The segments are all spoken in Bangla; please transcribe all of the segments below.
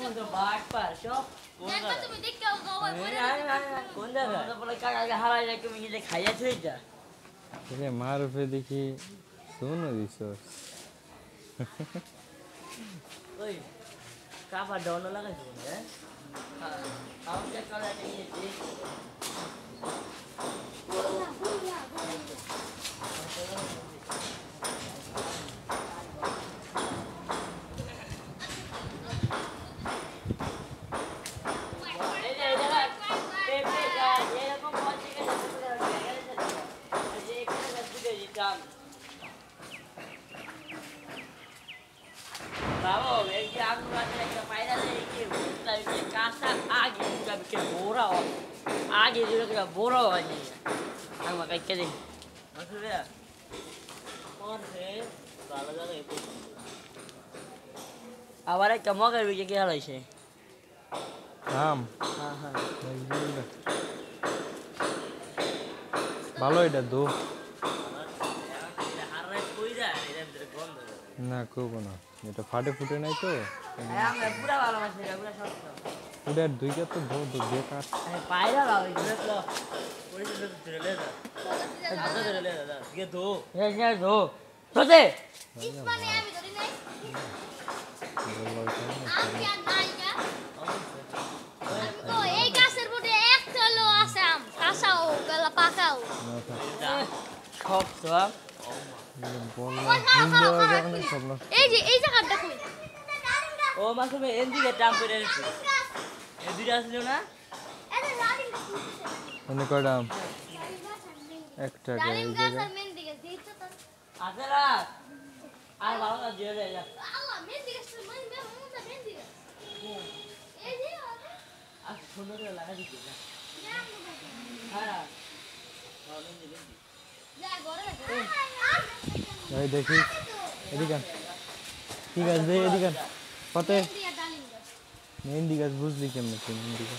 তো বাট পার সব দেখো তুমি দেখো গোবর পড়ে কোন জায়গা বলে কাকা হারাই রাখি আমি যে খাইয়া থইতা এলে মার উপরে দেখি শোনো দিছস ওই কাপা ডন লাগাইছ হ্যাঁ আউ যে করে নিয়েছি Bravo, el que ando la que paira de que gusta que casa agi juga bikin bora oh. Agi juga que bora oh ini. Ang makai ke ding. Maksudnya? Mon he, bala jaga itu. Awalnya kamu kan bikin ke halai sih. Um Ha. ভালো এটা দো Harus koi dah, ini bergond. না করবো না এটা ফাটে ফুটে নাই তো Ayam pura bala masih, pura satu. ওটা দুই কাপ তো ধো তো বেকার Paira lah, itu lo. Polisi itu terleda. Ada terleda, dia tuh. Ya tuh. Sote. ইসমানে আমি ধরি নাই বললো এখানে আমি আর নাই না তো এই গাছের মধ্যে একটা হলো আছে আম কাঁচাও গলা পাকাও সব সব। এই যে এই জায়গাটা কই ও মাসুমে এদিকে টাম করে রেখে। এই দুইটা আসলো না? এটা লালিম অন্য কয়টা এক টাকা এই লালিম গাছ জায়গা আর মেহেন্দি গাছ দিয়েছো তো আছে না? আর ভালো না দিয়ে দে যা। আল্লাহ মেহেন্দি গাছ মেহেন্দি গাছ এই যে আর সুন্দর করে লাগা দিতে যা। হ্যাঁ। ভালো দিদি। যা ঘরে এই দেখি এদিকে ঠিক আছে দে এদিকে কত মেহেন্দি গাছ বুঝলি কেমন মেহেন্দি গাছ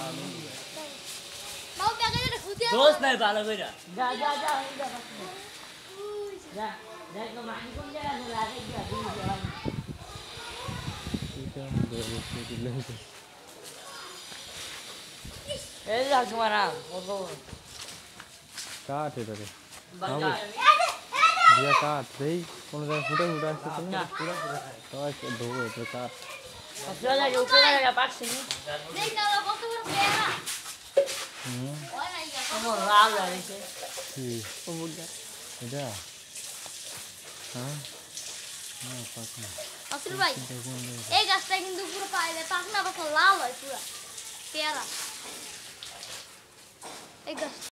বাবু টাকা দিয়ে খুঁজে দোস্ত নাই ভালো কইরা। যা যা যা যা। যা। দেখ তো মাটি কোন জায়গায় লাগে গিয়া দিই যা। এটা দেবো দিলে এই যা তোমারা বলবো। কাট এটারে বাজা। দিয়া কাট দেই কোন জায়গায় ফুটে ফুটে আসছে তো না পুরো পুরো খাই। তো ধোবো এটা কাট আসলে যা উপরে লাগা পাকছে নি। দেখ দাও কত বড় পেয়ারা হুম ওই নাই গা আমার রাগ লাগছে। কি ও বুঝা। এটা হ্যাঁ না পাক না আসল ভাই এই গাছটা কিন্তু পুরো পাইলে পাকনা পাকনা লাল হয় পুরো পেয়ারা এই গাছ